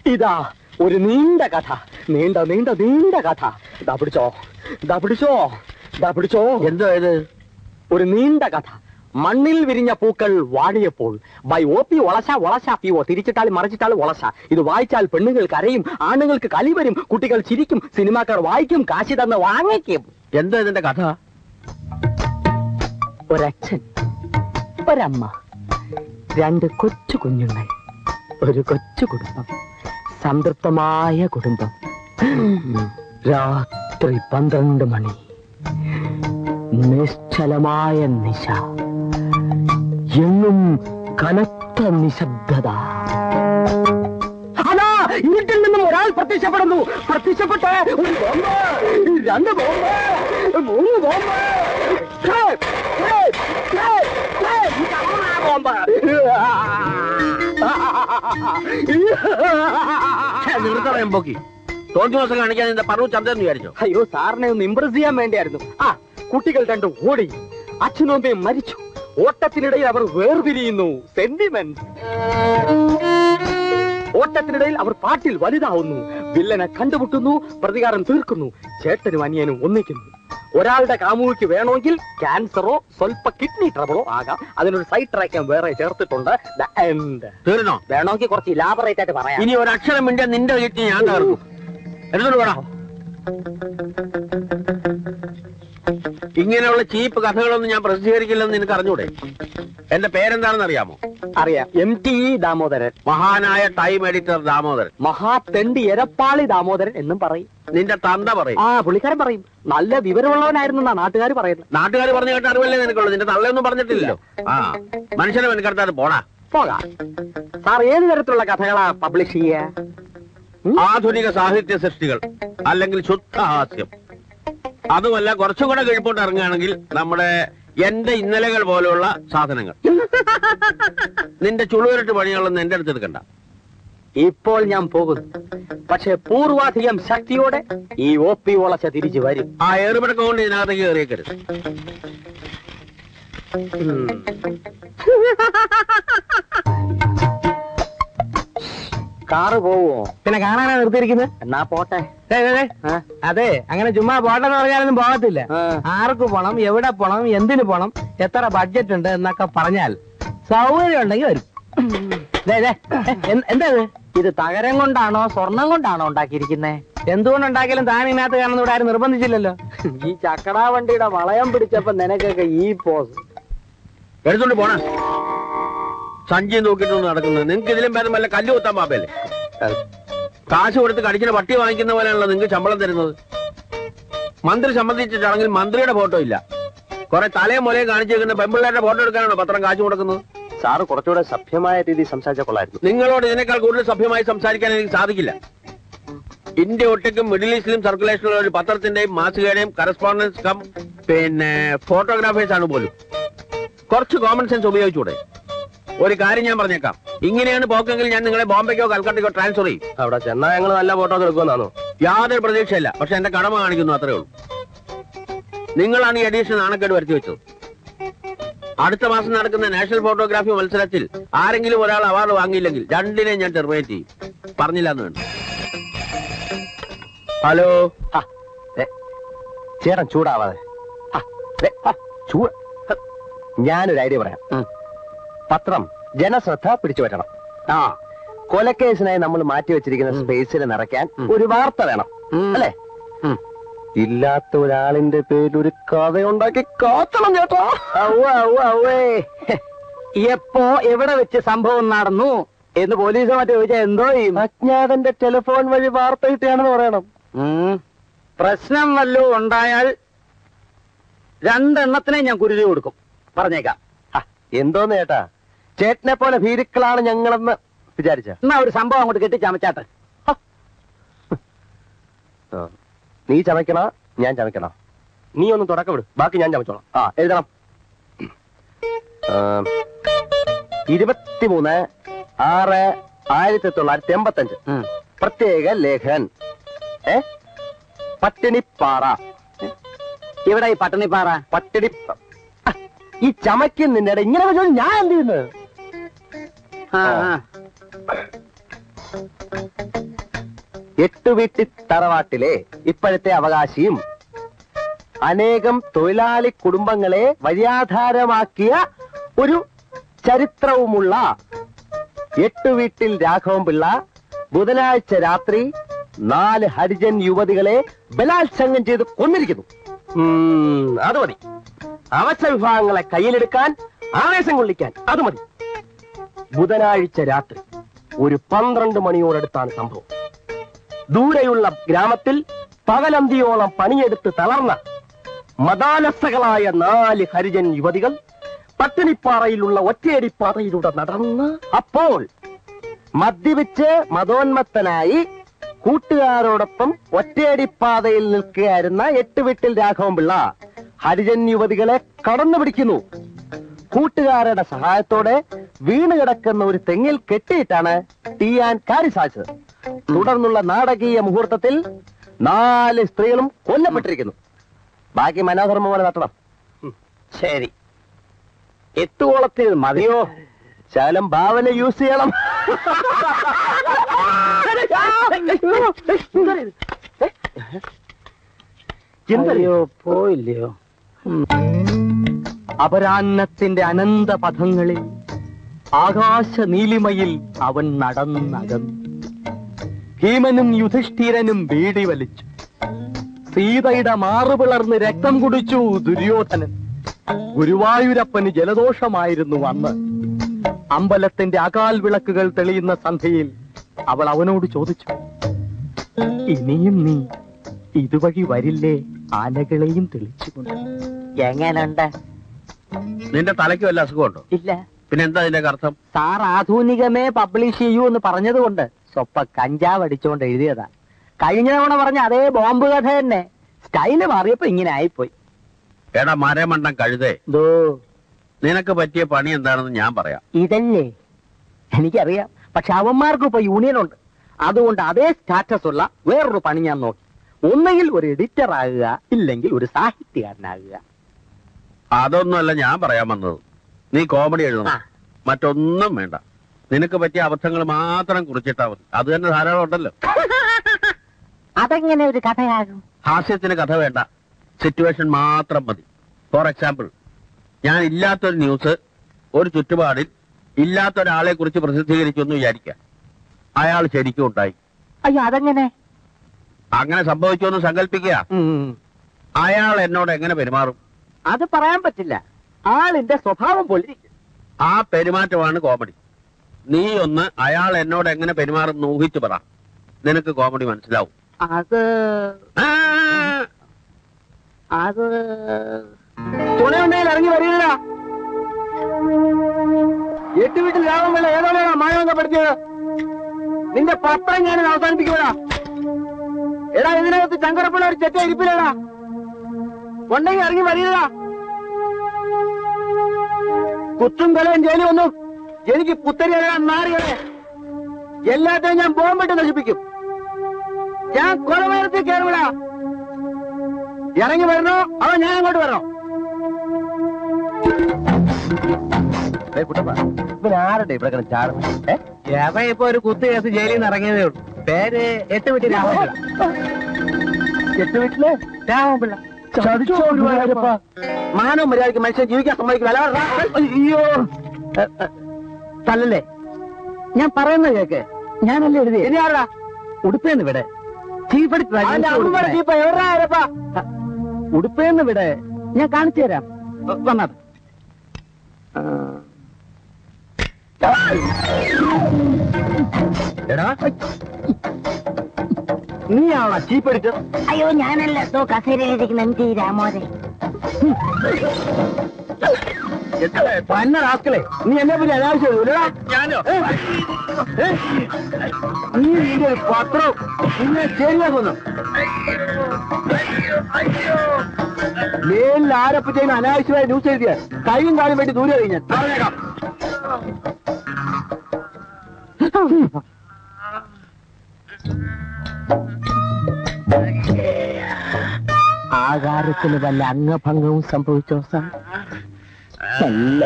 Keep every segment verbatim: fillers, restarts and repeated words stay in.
ഇതാ ഒരു നീണ്ട കഥ, നീണ്ട നീണ്ട നീണ്ട കഥ. ഇതാ പിടിച്ചോ, ഇതാ പിടിച്ചോ, ഇതാ പിടിച്ചോ. എന്തോ ഇത്? ഒരു നീണ്ട കഥ. മണ്ണിൽ വിരിഞ്ഞ പൂക്കൾ വാടിയപ്പോൾ ബൈ ഒ പി ഒളശ ഒളശ പി ഒ. തിരിച്ചിട്ടാൽ മറിച്ചിട്ടാൽ ഒളശ. ഇത് വായിച്ചാൽ പെണ്ണുങ്ങൾ കരയും, ആണുങ്ങൾക്ക് കലി വരും, കുട്ടികൾ ചിരിക്കും, സിനിമാക്കാർ വായിക്കും, കാശി തന്ന് വാങ്ങിക്കും. എന്താ ഇതിന്റെ കഥ? ഒരച്ഛൻ, ഒരമ്മ, രണ്ട് കൊച്ചു കുഞ്ഞുങ്ങൾ, ഒരു കൊച്ചു കുടുംബം, സംതൃപ്തമായ കുടുംബം. രാത്രി പന്ത്രണ്ട് മണി, നിശ്ചലമായ നിശ, എങ്ങും കനത്ത നിശബ്ദത. അതാ ഇരുട്ടിൽ നിന്നും ഒരാൾ പ്രത്യക്ഷപ്പെടുന്നു. പ്രത്യക്ഷപ്പെട്ട് ഒരു ബോംബ്, രണ്ട് ബോംബ്, മൂന്ന് ബോംബ്, ബോംബ്. നിർത്തറയുമ്പോക്കി തോന്നി ദിവസം കാണിക്കാൻ നിന്റെ പറവു ചന്തെന്ന് വിചാരിച്ചോ? അയ്യോ, സാറിനെ ഒന്ന് ഇംപ്രസ് ചെയ്യാൻ വേണ്ടിയായിരുന്നു. ആ കുട്ടികൾ രണ്ടും ഓടി, അച്ഛനും അമ്മയും മരിച്ചു. ഓട്ടത്തിനിടയിൽ അവർ വേർപിരിയുന്നു. സെന്റിമെന്റ്. ഓട്ടത്തിനിടയിൽ അവർ പാട്ടിൽ വലുതാവുന്നു. വില്ലനെ കണ്ടുമുട്ടുന്നു, പ്രതികാരം തീർക്കുന്നു. ചേട്ടനും അനിയനും ഒന്നിക്കുന്നു. ഒരാളുടെ കാമുകിക്ക് വേണമെങ്കിൽ ക്യാൻസറോ സ്വൽപ്പ കിഡ്നി ട്രബിളോ ആകാം. അതിനൊരു സൈഡ് ട്രാക്ക് വേറെ ചേർത്തിട്ടുണ്ട്. തീർന്നോ? വേണമെങ്കിൽ കുറച്ച് ഇലാബറേറ്റ് ആയിട്ട് പറയാം. ഇനി ഒരു അക്ഷരം മിണ്ടിയ നിന്റെ കിഡ്നി ഞാൻ തീർക്കും. എടുത്തോണ്ട് വേണം. ഇങ്ങനെയുള്ള ചീപ്പ് കഥകളൊന്നും ഞാൻ പ്രസിദ്ധീകരിക്കില്ലെന്ന് നിനക്ക് അറിഞ്ഞൂടെ? എന്റെ പേരെന്താണെന്ന് അറിയാമോ? അറിയാം. M T Damodaran. മഹാനായ ടൈം എഡിറ്റർ ദാമോദരൻ. മഹാതെണ്ടി എരപ്പാളി ദാമോദരൻ എന്നും പറയും. നിന്റെ തന്ത പറയും. ആ പുള്ളിക്കാരൻ പറയും. നല്ല വിവരമുള്ളവനായിരുന്നു എന്നാ നാട്ടുകാർ പറയുന്നത്. നാട്ടുകാർ പറഞ്ഞു കേട്ട അറിവല്ലേ നിനക്കുള്ളൂ. നിന്റെ തള്ളയൊന്നും പറഞ്ഞിട്ടില്ലല്ലോ. ആ മനുഷ്യനെ വെനക്കെടുത്താൽ പോടാ. പോകാം. സാർ ഏത് തരത്തിലുള്ള കഥകളാ പബ്ലിഷ് ചെയ്യ? ആധുനിക സാഹിത്യ സൃഷ്ടികൾ, അല്ലെങ്കിൽ ശുദ്ധഹാസ്യം. അതുമല്ല കുറച്ചും കൂടെ കീഴ്പോട്ട് ഇറങ്ങുകയാണെങ്കിൽ നമ്മുടെ എന്റെ ഇന്നലകൾ പോലെയുള്ള സാധനങ്ങൾ. നിന്റെ ചുളുവരട്ട് പണികളൊന്നും എന്റെ അടുത്ത് എടുക്കണ്ട. ഇപ്പോൾ ഞാൻ പോകുന്നു, പക്ഷെ പൂർവാധികം ശക്തിയോടെ ഈ ഒ പി ഒളച്ച തിരിച്ചു വരും. ആ ഏറുപടക്കം കൊണ്ട് ഇതിനകത്തേക്ക് കയറിയേക്കരുത്. കാറ് പോവോ? പിന്നെ കാണാനാ നിർത്തിയിരിക്കുന്നത്. എന്നാ പോട്ടെ. അതെ, അങ്ങനെ ചുമ്മാ പോട്ടെന്ന് പറഞ്ഞാലൊന്നും പോകത്തില്ല. ആർക്ക് പോണം, എവിടെ പോണം, എന്തിനു പോണം, എത്ര ബഡ്ജറ്റ് ഉണ്ട് എന്നൊക്കെ പറഞ്ഞാൽ സൗകര്യം ഉണ്ടെങ്കിൽ വരും. എന്താ ഇത് തകരം കൊണ്ടാണോ സ്വർണം കൊണ്ടാണോ ഉണ്ടാക്കിയിരിക്കുന്നേ? എന്തുകൊണ്ടുണ്ടാക്കിയാലും താൻ ഇതിനകത്ത് കാണുന്ന ഇവിടെ ആരും നിർബന്ധിച്ചില്ലല്ലോ. ഈ ചക്കടാ വണ്ടിയുടെ വളയം പിടിച്ചപ്പോ നിനക്കൊക്കെ ഈ പോസ് എടുത്തോണ്ട് പോണ സഞ്ചി നോക്കിയിട്ടൊന്നും നടക്കുന്നത്. നിങ്ങൾക്ക് ഇതിലും ഭേദം വല്ല കല്ല് കുത്താൻ പാപ്പല്ലേ? കാശ് കൊടുത്ത് കടിക്കുന്ന പട്ടി വാങ്ങിക്കുന്ന പോലെയാണല്ലോ നിങ്ങൾക്ക് ശമ്പളം തരുന്നത്. മന്ത്രി സംബന്ധിച്ച ചടങ്ങിൽ മന്ത്രിയുടെ ഫോട്ടോ ഇല്ല. കുറെ തലയും മുലയും കാണിച്ചു വെക്കുന്ന പെമ്പിള്ളേരുടെ ഫോട്ടോ എടുക്കാനാണോ പത്രം കാശ് കൊടുക്കുന്നത്? സാറ് കുറച്ചുകൂടെ സഭ്യമായ രീതിയിൽ സംസാരിച്ച കൊള്ളായിരുന്നു. നിങ്ങളോട് ഇതിനേക്കാൾ കൂടുതൽ സഭ്യമായി സംസാരിക്കാൻ എനിക്ക് സാധിക്കില്ല. ഇന്ത്യ ഒട്ടുക്കും മിഡിൽ ഈസ്റ്റിലും സർക്കുലേഷനുള്ള ഒരു പത്രത്തിന്റെയും മാസികയുടെയും കറസ്പോണ്ടൻസ് കം പിന്നെ ഫോട്ടോഗ്രാഫേഴ്സ് ആണ് പോലും. കുറച്ച് കോമൺ സെൻസ് ഉപയോഗിച്ചൂടെ? ഒരു കാര്യം ഞാൻ പറഞ്ഞേക്കാം, ഇങ്ങനെയാണ് പോക്കെങ്കിൽ ഞാൻ നിങ്ങളെ ബോംബെക്കോ കൽക്കട്ടയ്ക്കോ ട്രാൻസ്ഫർ ചെയ്യും. അവിടെ ചെന്നാൽ ഞങ്ങൾ നല്ല ഫോട്ടോ എടുക്കുമെന്നാണോ? യാതൊരു പ്രതീക്ഷയില്ല, പക്ഷെ എന്റെ കടമ കാണിക്കുന്നു, അത്രേ ഉള്ളൂ. നിങ്ങളാണ് ഈ എഡീഷൻ നാണക്കേട് വരുത്തി വെച്ചത്. അടുത്ത മാസം നടക്കുന്ന നാഷണൽ ഫോട്ടോഗ്രാഫി മത്സരത്തിൽ ആരെങ്കിലും ഒരാൾ അവാർഡ് വാങ്ങിയില്ലെങ്കിൽ രണ്ടിനെ ഞാൻ ടെർമിനേറ്റ് ചെയ്യും. പറഞ്ഞില്ല എന്ന് വേണ്ട. ഹലോ, ചേട്ടൻ ചൂടാവാതെ. ഞാനൊരു ഐഡിയ പറയാം. പത്രം ജനശ്രദ്ധ പിടിച്ചു പറ്റണം. ആ കൊലക്കേസിനായി നമ്മൾ മാറ്റി വെച്ചിരിക്കുന്ന സ്പേസിൽ നിറയ്ക്കാൻ ഒരു വാർത്ത വേണം, അല്ലേ? ഇല്ലാത്ത ഒരാളിന്റെ പേരിൽ ഒരു കഥയുണ്ടാക്കി കാത്തണം ചേട്ടാ. എപ്പോ എവിടെ വെച്ച് സംഭവം നടന്നു എന്ന് പോലീസ് മറ്റു ചോദിച്ചാൽ എന്തോ ചെയ്യും? അജ്ഞാതന്റെ ടെലിഫോൺ വഴി വാർത്ത കിട്ടുകയാണെന്ന് പറയണം. പ്രശ്നം വല്ലതും ഉണ്ടായാൽ രണ്ടെണ്ണത്തിനെ ഞാൻ കുരുതി കൊടുക്കും, പറഞ്ഞേക്കാം. എന്തോന്ന് ചേട്ടാ, ചേട്ടനെ പോലെ ഭീരുക്കളാണ് ഞങ്ങളെന്ന് വിചാരിച്ച. എന്നാ ഒരു സംഭവം അങ്ങോട്ട് കെട്ടി ചമച്ചാട്ടെ. നീ ചമയ്ക്കണ ഞാൻ ചമയ്ക്കണ? നീ ഒന്ന് തുടക്കം വിടും, ബാക്കി ഞാൻ ചമച്ചോളാം. ആ എഴുതണം. ഇരുപത്തിമൂന്ന് ആറ് ആയിരത്തി തൊള്ളായിരത്തി എൺപത്തഞ്ച് പ്രത്യേക ലേഖൻ. ഏ പട്ടിണിപ്പാറ. ഇവിടെ ഈ പട്ടിണിപ്പാറ പട്ടിണി ഈ ചമയ്ക്കുന്നതിന്റെ ഇങ്ങനെ ഞാൻ എന്ത് ചെയ്യുന്നത്? എട്ടുവീട്ടി തറവാട്ടിലെ ഇപ്പോഴത്തെ അവകാശിയും അനേകം തൊഴിലാളി കുടുംബങ്ങളെ വഴിയാധാരമാക്കിയ ഒരു ചരിത്രവുമുള്ള എട്ടുവീട്ടിൽ രാഘവൻ പിള്ള ബുധനാഴ്ച രാത്രി നാല് ഹരിജൻ യുവതികളെ ബലാത്സംഗം ചെയ്ത് കൊന്നിരിക്കുന്നു. അത് മതി. അവശ വിഭാഗങ്ങളെ കയ്യിലെടുക്കാൻ, ആവേശം കൊള്ളിക്കാൻ അത് മതി. ബുധനാഴ്ച രാത്രി ഒരു പന്ത്രണ്ട് മണിയോടടുത്താണ് സംഭവം. ദൂരെയുള്ള ഗ്രാമത്തിൽ പകലന്തിയോളം പണിയെടുത്ത് തളർന്ന മതാലസകളായ നാല് ഹരിജൻ യുവതികൾ പട്ടിണിപ്പാറയിലുള്ള ഒറ്റയടിപ്പാതയിലൂടെ നടന്ന് അപ്പോൾ മദ്യപിച്ച് മതോന്മത്തനായി കൂട്ടുകാരോടൊപ്പം ഒറ്റയടിപ്പാതയിൽ നിൽക്കുകയായിരുന്ന എട്ടുവീട്ടിൽ രാഘവൻ പിള്ള ഹരിജൻ യുവതികളെ കടന്നു പിടിക്കുന്നു. കൂട്ടുകാരുടെ സഹായത്തോടെ വീണ് കിടക്കുന്ന ഒരു തെങ്ങിൽ കെട്ടിയിട്ടാണ് തീയാൻ കാര്യം സാധിച്ചത്. തുടർന്നുള്ള നാടകീയ മുഹൂർത്തത്തിൽ നാല് സ്ത്രീകളും കൊല്ലപ്പെട്ടിരിക്കുന്നു. ബാക്കി മനോധർമ്മ പോലെ നടത്തണം. ശരി, എട്ടുകോളത്തിൽ മതിയോ? ശകലം ഭാവന യൂസ് ചെയ്യണം. എന്തറിയോ പോയില്ലയോ? അപരാന്നത്തിന്റെ അനന്ത പഥങ്ങളിൽ ആകാശ നീലിമയിൽ അവൻ നടന്നകന്നു. ഭീമനും യുധിഷ്ഠിരനും ബീഡി വലിച്ചു. സീതയുടെ മാറുപിളർന്ന് രക്തം കുടിച്ചു ദുര്യോധനൻ. ഗുരുവായൂരപ്പന് ജലദോഷമായിരുന്നു അന്ന്. അമ്പലത്തിന്റെ അകാൽ വിളക്കുകൾ തെളിയുന്ന സന്ധ്യയിൽ അവൾ അവനോട് ചോദിച്ചു, ഇനിയും നീ ഇതുവഴി വരില്ലേ ആനകളെയും തെളിച്ചുകൊണ്ട്? എങ്ങനുണ്ട്? നിന്റെ തലയ്ക്ക് വല്ല അസുഖമുണ്ടോ? ഇല്ല. പിന്നെ എന്താ ഇതിന്റെ അർത്ഥം? സാർ ആധുനികമേ പബ്ലിഷ് ചെയ്യൂ എന്ന് പറഞ്ഞതുകൊണ്ട് സ്വപ്പ കഞ്ചാവ് അടിച്ചുകൊണ്ട് എഴുതിയതാ. കഴിഞ്ഞ തവണ പറഞ്ഞ അതേ ബോംബ് കഥ തന്നെ, സ്റ്റൈല് മാറിയപ്പോ ഇങ്ങനെ ആയിപ്പോയി. എടാ മരമണ്ടം കഴുതേ, ദോ നിനക്ക് പറ്റിയ പണി എന്താണെന്ന് ഞാൻ പറയാം. ഇതല്ലേ എനിക്കറിയാം. പക്ഷെ അവന്മാർക്ക് ഇപ്പൊ യൂണിയൻ ഉണ്ട്. അതുകൊണ്ട് അതേ സ്റ്റാറ്റസ് ഉള്ള വേറൊരു പണി ഞാൻ നോക്കി. ഒന്നുകിൽ ഒരു എഡിറ്റർ ആകുക, ഇല്ലെങ്കിൽ ഒരു സാഹിത്യകാരനാകുക. അതൊന്നുമല്ല ഞാൻ പറയാൻ വന്നത്. നീ കോമഡി എഴുതണം, മറ്റൊന്നും വേണ്ട. നിനക്ക് പറ്റിയ അബദ്ധങ്ങൾ മാത്രം കുറിച്ചിട്ടാ മതി. അത് തന്നെ ധാരാളം ഉണ്ടല്ലോ. അതെങ്ങനെ ഒരു കഥയാകും? ഹാസ്യത്തിന് കഥ വേണ്ട, സിറ്റുവേഷൻ മാത്രം മതി. ഫോർ എക്സാമ്പിൾ, ഞാൻ ഇല്ലാത്തൊരു ന്യൂസ് ഒരു ചുറ്റുപാടിൽ ഇല്ലാത്തൊരാളെ കുറിച്ച് പ്രസിദ്ധീകരിച്ചു എന്ന് വിചാരിക്കാം. അയാൾ ശരിക്കും ഉണ്ടായി. അയ്യോ, അതെങ്ങനെ? അങ്ങനെ സംഭവിച്ചു എന്ന് സങ്കല്പിക്കുക. അയാൾ എന്നോട് എങ്ങനെ പെരുമാറും? അത് പറയാൻ പറ്റില്ല. ആളിന്റെ സ്വഭാവം പോലെ ആ പെരുമാറ്റമാണ് കോമഡി. നീ ഒന്ന് അയാൾ എന്നോട് എങ്ങനെ പെരുമാറും ഊഹിച്ചു പറ, നിനക്ക് കോമഡി മനസ്സിലാവും. അത് ആ, അത് തുണയുണ്ടെങ്കിൽ ഇറങ്ങി വരില്ല. എട്ട് വീട്ടിൽ രാമൻ വേണ്ട ഏതോടെ മായവങ്കപ്പെടുത്തിയത്. നിന്റെ പത്രം ഞാൻ അവസാനിപ്പിക്കുവാ. എടാ, ഇതിനകത്ത് ചങ്കരപ്പിള്ള ഒരു ചെറ്റ ഇരിപ്പില്ലടാ. ഉണ്ടെങ്കിൽ ഇറങ്ങി വരില്ല. കുത്തും കൊലയും ജയിലും ഒന്നും എനിക്ക് പുത്തരി അറിയാൻ നാറികളെ എല്ലാത്തെയും ഞാൻ ബോംബിട്ട് നശിപ്പിക്കും. ഞാൻ കൊലമരത്തിൽ കയറിവിടാ. ഇറങ്ങി വരണോ അവ ഞാൻ അങ്ങോട്ട് വരണോ? ആരുടെ ഇവിടെ ചാടുന്നത്? എവ ഇപ്പൊ ഒരു കുത്തു കേസ് ജയിലിൽ നിന്ന് ഇറങ്ങിയതേ ഉള്ളൂ. പേര് എട്ട് വീട്ടിൽ രാമപിള്ള. എട്ട് വീട്ടില് രാമപിള്ള മാനവും മര്യാദയ്ക്ക് മനുഷ്യൻ ജീവിക്കാൻ സമ്മതിക്കില്ല. അയ്യോ, തല്ലല്ലേ? ഞാൻ പറയുന്നത് കേക്ക്. ഞാനല്ലേ എഴുതി. ഇനി ആരാ? ഉടുപ്പേന്ന് വിടെ. ചീഫ് ഉടുപ്പേന്ന് വിടെ. ഞാൻ കാണിച്ചു തരാം. വന്നത് എടാ, നീയാണോ ചീപ്പ് എടുത്ത്? അയ്യോ, ഞാനല്ല. കസേരയിലിരിക്കുന്ന എം ടി രാമോദരൻ. പന്ന റാസ്കളെ, നീ എന്നെ പറ്റി അനാവശ്യം ഞാനോ? നീ നിന്റെ ഒരു പത്രം നിന്നെ ശരിയാക്കുന്നു. മേലിൽ ആരെപ്പറ്റേലും അനാവശ്യമായ ന്യൂസ് എഴുതിയാൽ കൈയും കാലും വേണ്ടി ദൂരെ കഴിഞ്ഞാൽ പറഞ്ഞേക്കാം. ആകാരത്തിന് വല്ല അംഗഭംഗവും സംഭവിച്ചോ സാർ? അല്ല.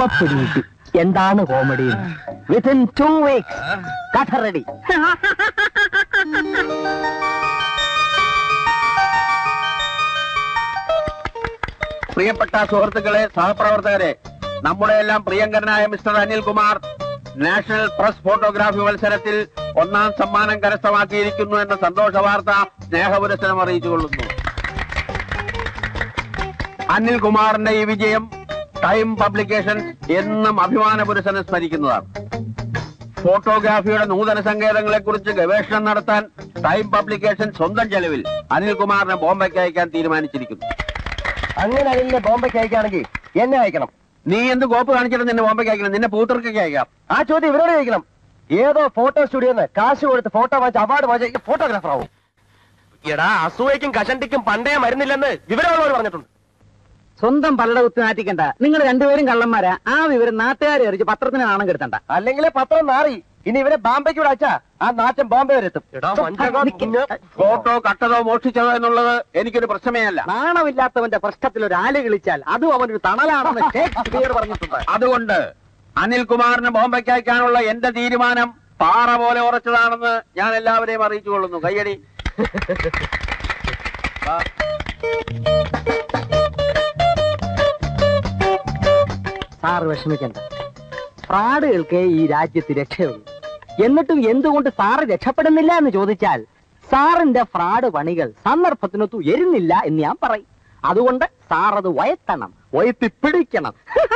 ഇപ്പൊ പിടികിട്ടി എന്താണ് കോമഡി. വിത്തിൻ ടു വീക്സ് കഥ റെഡി. പ്രിയപ്പെട്ട സുഹൃത്തുക്കളെ, സഹപ്രവർത്തകരെ, നമ്മുടെ എല്ലാം പ്രിയങ്കരനായ mister Anilkumar national press photography മത്സരത്തിൽ ഒന്നാം സമ്മാനം കരസ്ഥമാക്കിയിരിക്കുന്നു എന്ന സന്തോഷ വാർത്ത സ്നേഹപുരസ്സരം അറിയിച്ചുകൊള്ളുന്നു. അനിൽകുമാറിന്റെ ഈ വിജയം ടൈം പബ്ലിക്കേഷൻ എന്നും അഭിമാന പുരസ്സരം സ്മരിക്കുന്നതാണ്. ഫോട്ടോഗ്രാഫിയുടെ നൂതന സങ്കേതങ്ങളെ കുറിച്ച് ഗവേഷണം നടത്താൻ ടൈം പബ്ലിക്കേഷൻ സ്വന്തം ചെലവിൽ അനിൽകുമാറിനെ ബോംബെക്ക് അയക്കാൻ തീരുമാനിച്ചിരിക്കുന്നു. അങ്ങനെ അനിലിനെ ബോംബെക്ക് അയക്കുകയാണെങ്കിൽ എന്നെ അയക്കണം. നീ എന്ത് കോപ്പ് കാണിച്ചിട്ട് നിന്നെ ബോംബെക്ക് അയക്കണം? നിന്നെ പൂത്തർക്കൊക്കെ അയക്കാം. ആ ചോദ്യം ഇവരോട് ചോദിക്കണം. ഏതോ ഫോട്ടോ സ്റ്റുഡിയോന്ന് കാശ് കൊടുത്ത് ഫോട്ടോ വാങ്ങിച്ച് അവാർഡ് വാങ്ങിച്ച ഫോട്ടോഗ്രാഫർ ആവും. എടാ, അസൂയക്കും കഷണ്ടിക്കും പണ്ടേ മരുന്നില്ലെന്ന് വിവരമുള്ളവർ പറഞ്ഞിട്ടുണ്ട്. സ്വന്തം പലട കുത്തി നാറ്റിക്കണ്ട. നിങ്ങൾ രണ്ടുപേരും കള്ളന്മാരാ. ആ വിവരം നാട്ടുകാരെ അറിയിച്ച് പത്രത്തിന് നാണം കെടുത്തണ്ട. അല്ലെങ്കിൽ പത്രം നാറി. ഇനി ഇവരെ ബാംബെക്ക് ഇവിടെ അയച്ചാ ആ നാറ്റം ബോംബെ വരെ എത്തും. ഫോട്ടോ കട്ടതോ മോഷ്ടിച്ചതോ എന്നുള്ളത് എനിക്കൊരു പ്രശ്നമേ അല്ല. നാണമില്ലാത്തവന്റെ പ്രശ്നത്തിൽ ഒരു ആല് കളിച്ചാൽ അതും അവനൊരു തണലാണെന്ന് ഷേക്സ്പിയർ പറഞ്ഞിട്ടുണ്ട്. അതുകൊണ്ട് അനിൽകുമാറിന് ബോംബെക്ക് അയക്കാനുള്ള എന്റെ തീരുമാനം പാറ പോലെ ഉറച്ചതാണെന്ന് ഞാൻ എല്ലാവരെയും അറിയിച്ചുകൊള്ളുന്നു. കയ്യടി. സാറ് വിഷമിക്കണ്ട. ഫ്രാഡുകൾക്ക് ഈ രാജ്യത്ത് രക്ഷയുള്ളൂ. എന്നിട്ടും എന്തുകൊണ്ട് സാറ് രക്ഷപ്പെടുന്നില്ല എന്ന് ചോദിച്ചാൽ സാറിന്റെ ഫ്രാഡ് പണികൾ സന്ദർഭത്തിനൊത്തു എരുന്നില്ല എന്ന് ഞാൻ പറയും. അതുകൊണ്ട് സാർ അത് വയത്തണം, വയത്തി പിടിക്കണം.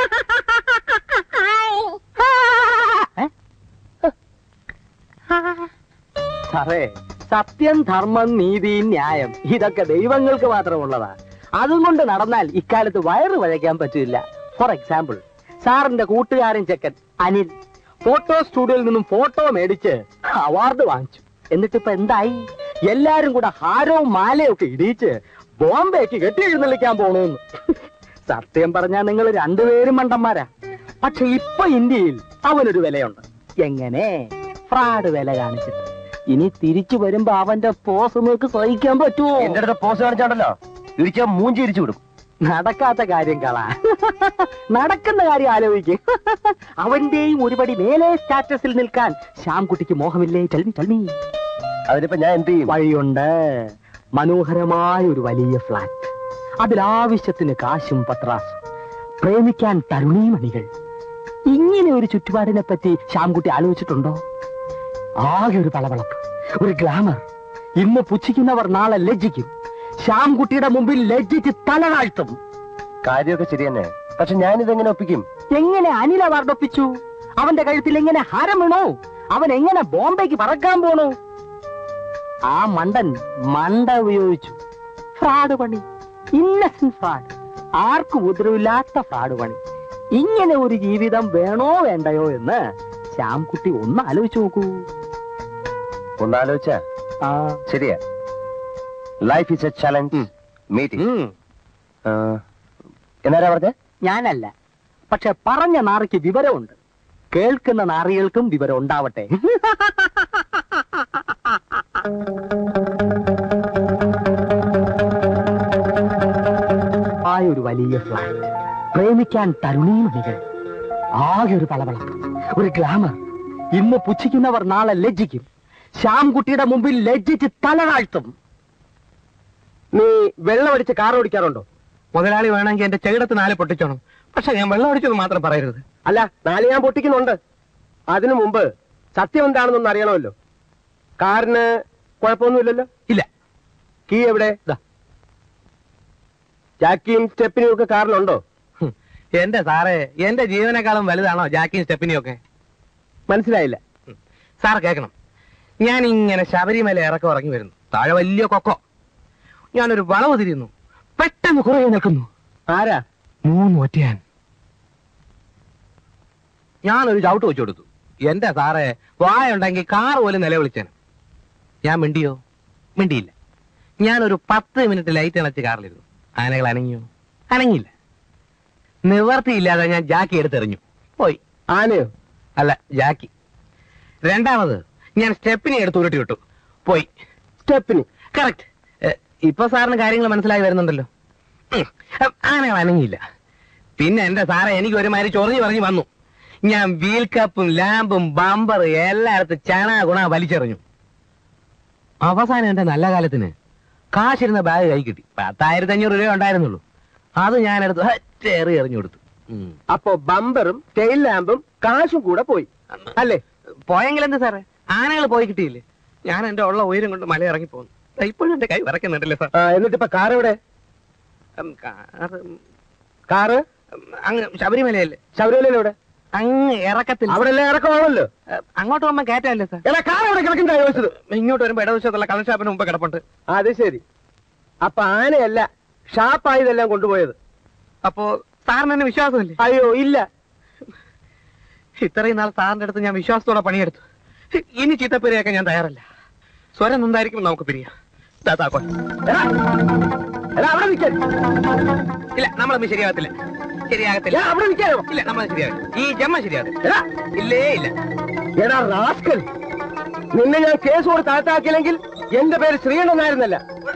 സാറേ, സത്യം, ധർമ്മം, നീതി, ന്യായം ഇതൊക്കെ ദൈവങ്ങൾക്ക് മാത്രമുള്ളതാ. അതുകൊണ്ട് നടന്നാൽ ഇക്കാലത്ത് വയറ് വഴയ്ക്കാൻ പറ്റില്ല. ഫോർ എക്സാമ്പിൾ, സാറിന്റെ കൂട്ടുകാരൻ ചെക്കൻ അനിൽ ഫോട്ടോ സ്റ്റുഡിയോയിൽ നിന്നും ഫോട്ടോ മേടിച്ച് അവാർഡ് വാങ്ങിച്ചു. എന്നിട്ടിപ്പോ എന്തായി? എല്ലാരും കൂടെ ഹാരവും മാലയും ഒക്കെ ഇടിയിച്ച് ബോംബെക്ക് കെട്ടി എഴുന്നള്ളിക്കാൻ പോണോന്ന്. സത്യം പറഞ്ഞാൽ നിങ്ങൾ രണ്ടുപേരും മണ്ടന്മാരാ. പക്ഷെ ഇപ്പൊ ഇന്ത്യയിൽ അവനൊരു വിലയുണ്ട്. എങ്ങനെ? ഫ്രാഡ് വില കാണിച്ചിട്ട്. ഇനി തിരിച്ചു വരുമ്പോ അവന്റെ പോസ് നിങ്ങൾക്ക് സഹിക്കാൻ പറ്റുമോ? എന്റെ അടുത്ത് പോസ് കാണിച്ചാണ്ടല്ലോ ഇടിച്ചാൽ മൂഞ്ചി ഇരിച്ചു വിടും. നടക്കാത്ത കാര്യം കളാ. നടക്കുന്ന കാര്യം ആലോചിക്കും. അവന്റെയും ഒരുപടി മേലെ സ്റ്റാറ്റസിൽ നിൽക്കാൻ ശ്യാംകുട്ടിക്ക് മോഹമില്ലേ? ചൽമി ചൽമി അതിനിപ്പോ ഞാൻ എന്ത് ചെയ്യും? വഴിയുണ്ട്. മനോഹരമായ ഒരു വലിയ ഫ്ലാറ്റ്, അതിലാവശ്യത്തിന് കാശും പത്രാസും, പ്രേമിക്കാൻ തരുണീമണികൾ. ഇങ്ങനെ ഒരു ചുറ്റുപാടിനെ പറ്റി ശ്യാംകുട്ടി ആലോചിച്ചിട്ടുണ്ടോ? ആകെ ഒരു പളവളപ്പ്, ഒരു ഗ്ലാമർ. ഇന്ന് പുച്ഛിക്കുന്നവർ നാളെ ലജ്ജിക്കും. ശ്യാംകുട്ടിയുടെ മുമ്പിൽ ലജ്ജിച്ച് തല താഴ്ത്തും. കാര്യമൊക്കെ ശരി തന്നെ. പക്ഷെ ഞാനിതെങ്ങനെ ഒപ്പിക്കും? എങ്ങനെ അനിൽ അവാർഡ് ഒപ്പിച്ചു? അവന്റെ കഴുത്തിൽ എങ്ങനെ ഹാരം വീണോ? അവൻ എങ്ങനെ ബോംബെക്ക് പറക്കാൻ പോണു? ആ മണ്ടൻ മണ്ട ഉപയോഗിച്ചു. ഫ്രാഡ് പണി, ഇന്നസെന്റ് ഫ്രാഡ്, ആർക്കും ഉപദ്രവില്ലാത്ത ഫ്രാഡ് പണി. ഇങ്ങനെ ഒരു ജീവിതം വേണോ വേണ്ടയോ എന്ന് ശ്യാംകുട്ടി ഒന്ന് ആലോചിച്ചു നോക്കൂ. ഒന്നാലോചിച്ച ആ ശരിയാ. Life is a challenge. Meeting എന്നാരാ പറഞ്ഞേ? ഞാനല്ല, പക്ഷെ പറഞ്ഞ നാറിക്ക് വിവരമുണ്ട്. കേൾക്കുന്ന നാറികൾക്കും വിവരം ഉണ്ടാവട്ടെ. ആയൊരു വലിയ ഫ്ലാറ്റ്, പ്രേമിക്കാൻ തരുണീമണികൾ, ആകെ ഒരു പളവളപ്പ്, ഒരു ഗ്ലാമർ. ഇന്ന് പുച്ഛിക്കുന്നവർ നാളെ ലജ്ജിക്കും. ശ്യാംകുട്ടിയുടെ മുമ്പിൽ ലജ്ജിച്ച് തല താഴ്ത്തും. നീ വെള്ളം അടിച്ച് കാർ ഓടിക്കാറുണ്ടോ? മുതലാളി വേണമെങ്കിൽ എന്റെ ചെകിടത്ത് നാല് പൊട്ടിച്ചോണം. പക്ഷെ ഞാൻ വെള്ളം അടിച്ചത് മാത്രം പറയരുത്. അല്ല, നാല് ഞാൻ പൊട്ടിക്കുന്നുണ്ട്. അതിനു മുമ്പ് സത്യം എന്താണെന്നൊന്ന് അറിയണമല്ലോ. കാറിന് കുഴപ്പമൊന്നുമില്ലല്ലോ? ഇല്ല. കീ എവിടെ? ജാക്കിയും സ്റ്റെപ്പിനും ഒക്കെ കാറിലുണ്ടോ? എന്റെ സാറേ, എന്റെ ജീവനേക്കാളും വലുതാണോ ജാക്കിയും സ്റ്റെപ്പിനും ഒക്കെ? മനസ്സിലായില്ല. സാർ കേൾക്കണം. ഞാൻ ഇങ്ങനെ ശബരിമല ഇറക്കം ഇറങ്ങി വരുന്നു. താഴെ വലിയ കൊക്കോ. ഞാനൊരു വളവ് തിരിയുന്നു. പെട്ടെന്ന് കുറേ നിൽക്കുന്നു. ആരാ? മൂന്ന് ഒറ്റയാൻ. ഞാനൊരു ചവിട്ട് വെച്ചു കൊടുത്തു. എന്റെ സാറേ, വായുണ്ടെങ്കിൽ കാർ പോലും നിലവിളിച്ചേന്. ഞാൻ മിണ്ടിയോ? മിണ്ടിയില്ല. ഞാനൊരു പത്ത് മിനിറ്റ് ലൈറ്റ് അണച്ച് കാറിലിരുന്നു. ആനകൾ അനങ്ങിയോ? അനങ്ങിയില്ല. നിവർത്തിയില്ലാതെ ഞാൻ ജാക്കി എടുത്തെറിഞ്ഞു. പോയി. ആനയോ? അല്ല, ജാക്കി. രണ്ടാമത് ഞാൻ സ്റ്റെപ്പിനെ എടുത്ത് ഉരുട്ടി വിട്ടു. പോയി. സ്റ്റെപ്പിന്? കറക്റ്റ്. ഇപ്പൊ സാറിന് കാര്യങ്ങൾ മനസ്സിലായി വരുന്നുണ്ടല്ലോ. ആനകൾ അനങ്ങിയില്ല. പിന്നെ എന്റെ സാറേ എനിക്ക് ഒരുമാതിരി ചൊറിഞ്ഞു പറഞ്ഞു വന്നു. ഞാൻ വീൽ കപ്പും ലാമ്പും ബമ്പർ എല്ലായിടത്തും ചണ ഗുണ വലിച്ചെറിഞ്ഞു. അവസാനം എന്റെ നല്ല കാലത്തിന് കാശിരുന്ന ബാഗ് കൈ കിട്ടി. പത്തായിരത്തി അഞ്ഞൂറ് രൂപ ഉണ്ടായിരുന്നുള്ളൂ. അത് ഞാനെടുത്ത് ഒറ്റേറി എറിഞ്ഞു കൊടുത്തു. അപ്പൊ ബമ്പറും ടെയിൽ ലാമ്പും കാശും കൂടെ പോയി അല്ലേ? പോയെങ്കിൽ എന്ത് സാറേ, ആനകൾ പോയി കിട്ടിയില്ലേ? ഞാൻ എന്റെ ഉള്ള ഉയരം കൊണ്ട് മല ഇറങ്ങി പോന്നു. ഇപ്പോഴും എന്റെ കൈ വിറക്കുന്നുണ്ടല്ലേ സാർ? എന്നിട്ട് ഇപ്പൊ കാർ എവിടെ? കാറ് കാറ് അങ്ങ് ശബരിമലയല്ലേ? ശബരിമലയിൽ എവിടെ? അങ്ങ് ഇറക്കത്തിൽ. അവിടെ എല്ലാം ഇറക്കമാണല്ലോ. അങ്ങോട്ട് പോകുമ്പോ കയറ്റല്ലേ സാർ? എടാ, കാർ എവിടെ കിടക്കണ്ടാ ചോദിച്ചത്? ഇങ്ങോട്ട് വരുമ്പോ ഇടവശത്തുള്ള കള്ളൻ ഷാപ്പിന് മുമ്പ് കിടപ്പുണ്ട്. അത് ശരി. അപ്പൊ ആനയല്ല ഷാപ്പായതെല്ലാം കൊണ്ടുപോയത്. അപ്പോ സാറിന് എന്നെ വിശ്വാസമില്ലേ? അയ്യോ ഇല്ല. ഇത്രയും നാൾ സാറിന്റെ അടുത്ത് ഞാൻ വിശ്വാസത്തോടെ പണിയെടുത്തു. ഇനി ചീത്തപ്പേരെയൊക്കെ ഞാൻ തയ്യാറല്ല. സ്വരം എന്തായിരിക്കും നമുക്ക് പിരിയാം. എടാ, എടാ, അവിടെ നിൽക്കാൻ. ഇല്ല, നമ്മളൊന്നും ശരിയാകത്തില്ല. ശരിയാകത്തില്ല. എടാ, അവിടെ നിൽക്കാനോ? ഇല്ല, നമ്മൾ ശരിയാകത്തില്ല. ഈ ജമ്മ ശരിയാകത്തില്ല. എടാ, ഇല്ലേ ഇല്ല. എടാ റാസ്കൽ, നിന്നെ ഞാൻ കേസ് കൊടുത്ത് അകത്താക്കിയില്ലെങ്കിൽ എന്റെ പേര് ശ്രീകണ്ഠനായിരുന്നല്ല.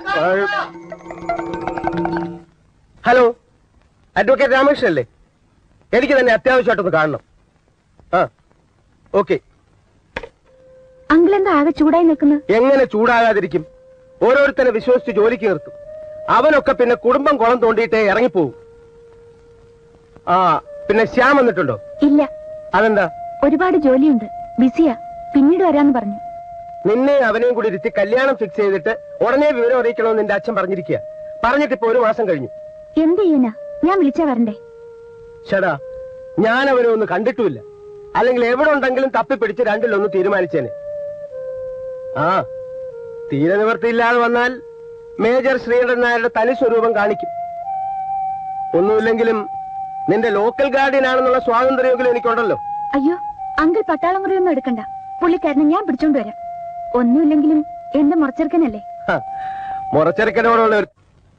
ഹലോ, അഡ്വക്കേറ്റ് രാമകൃഷ്ണൻ അല്ലേ? എനിക്ക് തന്നെ അത്യാവശ്യമായിട്ടൊന്ന് കാണണം. ആ, ഓക്കെ. അങ്കിൾ എന്താ ആകെ ചൂടായി നിൽക്കുന്നത്? എങ്ങനെ ചൂടാകാതിരിക്കും? ഓരോരുത്തരെ വിശ്വസിച്ച് ജോലിക്ക് നിർത്തും. അവനൊക്കെ പിന്നെ കുടുംബം കുളം തോണ്ടിയിട്ടേ ഇറങ്ങിപ്പോവും. ആ, പിന്നെ ശ്യാം വന്നിട്ടുണ്ടോ? ഇല്ല. അതെന്താ? ഒരുപാട് ജോലിയുണ്ട്, ബിസിയാ. പിന്നീട് വരാന്ന് പറഞ്ഞു. നിന്നെ അവനെയും കൂടി ഇരുത്തി കല്യാണം ഫിക്സ് ചെയ്തിട്ട് ഉടനെ വിവരം അറിയിക്കണമെന്ന് നിന്റെ അച്ഛൻ പറഞ്ഞിരിക്കുക. പറഞ്ഞിട്ട് ഇപ്പൊ ഒരു മാസം കഴിഞ്ഞു. എന്ത് ചെയ്യാനാ? ഞാൻ വിളിച്ചാ വരണ്ടേ? ചേടാ, ഞാൻ അവനെ ഒന്ന് കണ്ടിട്ടുമില്ല. അല്ലെങ്കിൽ എവിടെ ഉണ്ടെങ്കിലും തപ്പിപ്പിടിച്ച് രണ്ടിലൊന്ന് തീരുമാനിച്ചേനെ. ആ, തീരെ നിവർത്തിയില്ലാതെ വന്നാൽ മേജർ ശ്രീകണ്ഠൻ നായരുടെ തനി സ്വരൂപം കാണിക്കും. ഒന്നുമില്ലെങ്കിലും നിന്റെ ലോക്കൽ ഗാർഡിയൻ ആണെന്നുള്ള സ്വാതന്ത്ര്യമെങ്കിലും എനിക്കുണ്ടല്ലോ. അയ്യോ, അങ്കിൾ പട്ടാളം മുറിയൊന്നും എടുക്കണ്ട. പുള്ളിക്കാരനെ ഞാൻ പിടിച്ചോണ്ട് വരാം. ഒന്നുമില്ലെങ്കിലും എന്റെ മുറച്ചെറുക്കനല്ലേ? മുറച്ചെറുക്കനോടുള്ള ഒരു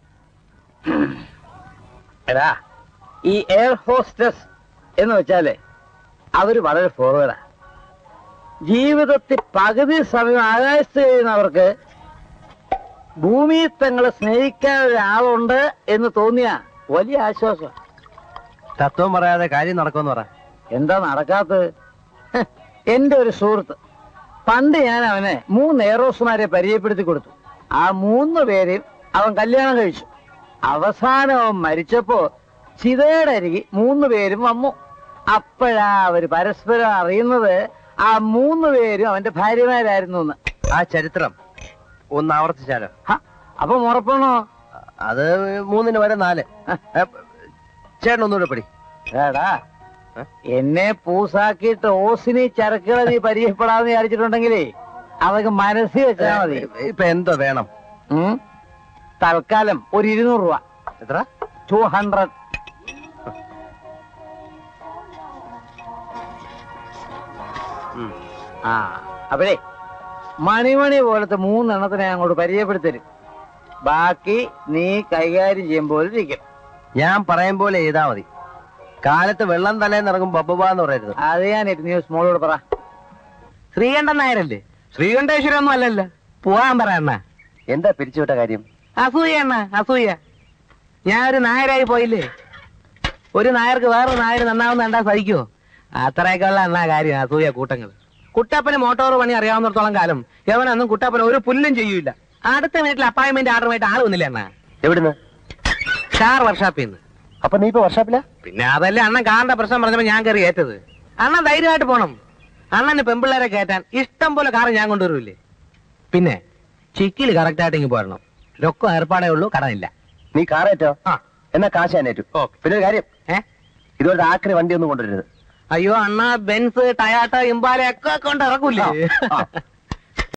എടാ, ഈ എയർ ഹോസ്റ്റസ് എന്ന് വെച്ചാലേ അവര് വളരെ ഫോർവേഡാ. ജീവിതത്തിൽ പകുതി സമയം ആകാശത്ത് കഴിയുന്നവർക്ക് ഭൂമിയിൽ തങ്ങളെ സ്നേഹിക്കാൻ ഒരാളുണ്ട് എന്ന് തോന്നിയ വലിയ ആശ്വാസം. തത്വം പറയാതെ കാര്യം നടക്കുമെന്ന് പറ. എന്താ നടക്കാത്തത്? എന്റെ ഒരു സുഹൃത്ത്, പണ്ട് ഞാൻ അവനെ മൂന്ന് എയറോസ്മാരെ പരിചയപ്പെടുത്തി കൊടുത്തു. ആ മൂന്ന് പേരെയും അവൻ കല്യാണം കഴിച്ചു. അവസാനം അവൻ മരിച്ചപ്പോ ചിതയുടെ അരികി മൂന്ന് പേരും വന്നു. അപ്പോഴാ അവര് പരസ്പരം അറിയുന്നത് ആ മൂന്ന് പേരും അവന്റെ ഭാര്യമാരായിരുന്നു എന്ന്. ആ ചരിത്രം ഒന്ന് ആവർത്തിച്ചാലോ? അപ്പൊ ഉറപ്പാണോ? അത് മൂന്നിന് വരെ നാല്. ചേട്ടൻ ഒന്നുകൂടെ പടി. ഏടാ, എന്നെ പൂസാക്കിയിട്ട് ഓസിനി ചരക്കുകളെ നീ പരിചയപ്പെടാന്ന് വിചാരിച്ചിട്ടുണ്ടെങ്കിലേ അതൊക്കെ മനസ്സിൽ വെച്ചാ മതി. ഇപ്പൊ എന്തോ വേണം? തൽക്കാലം ഒരു ഇരുന്നൂറ് രൂപ. എത്ര? Two hundred. ആ, അപ്പോഴേ മണിമണി പോലത്തെ മൂന്നെണ്ണത്തിനെ അങ്ങോട്ട് പരിചയപ്പെടുത്തരും. ബാക്കി നീ കൈകാര്യം ചെയ്യുമ്പോൾ ഇരിക്കും. ഞാൻ പറയും പോലെ ചെയ്താ മതി. കാലത്ത് വെള്ളം തലേന്ന് ഇറങ്ങും ബബ്ബാന്ന് പറയരുത്. അത് ഞാൻ ന്യൂസ് മോളോട് പറ. ശ്രീകണ്ഠൻ നായരല്ലേ? ശ്രീകണ്ഠേശ്വരം ഒന്നും അല്ലല്ലോ. പോവാൻ പറ അണ്ണ. എന്താ പിരിച്ചുവിട്ട കാര്യം? അസൂയ അണ്ണ, അസൂയ. ഞാൻ ഒരു നായരായി പോയില്ലേ. ഒരു നായർക്ക് വേറൊരു നായർ നന്നാവുന്ന കണ്ടാ സഹിക്കുവോ? അത്രയൊക്കെ ഉള്ള അണ്ണാ കാര്യം അസൂയ കൂട്ടങ്ങൾ. കുട്ടപ്പന് മോട്ടോർ പണി അറിയാവുന്നിടത്തോളം കാലം യവനൊന്നും കുട്ടപ്പന ഒരു പുല്ലും ചെയ്യൂല. അടുത്ത വീട്ടിൽ അപ്പോയിന്റ്മെന്റ് ആർഡറുമായിട്ട് ആൾ വന്നില്ല അണ്ണ. എവിടുന്ന്? കാർ വർഷാപ്പിൽ നിന്ന്. അപ്പൊ നീ ഇപ്പൊ വർഷാപ്പില? പിന്നെ അതല്ലേ അണ്ണൻ കാറിന്റെ പ്രശ്നം പറഞ്ഞപ്പോ ഞാൻ കയറി ഏറ്റത്. അണ്ണൻ ധൈര്യമായിട്ട് പോണം. അണ്ണന് പെമ്പിള്ളേരെ കയറ്റാൻ ഇഷ്ടം പോലെ കാറ് ഞാൻ കൊണ്ടുവരൂല്ലേ. പിന്നെ ചിക്കില് കറക്റ്റ് ആയിട്ട് ഇങ്ങ് പോരണം. രൊക്കം ഏർപ്പാടേ ഉള്ളൂ, കടമില്ല. നീ കാറേറ്റോ? ആ, എന്നാ കാശ് ഞാൻ ഏറ്റു. പിന്നെ ഒരു കാര്യം, ഏ ഇതുപോലത്തെ ആക്രി വണ്ടി ഒന്നും കൊണ്ടുവരരുത്. അയ്യോ അണ്ണ, ബെൻസ്, ടയാട്ട, ഇമ്പാല ഒക്കെ കൊണ്ട് ഇറക്കൂലേ. ആ, ആ.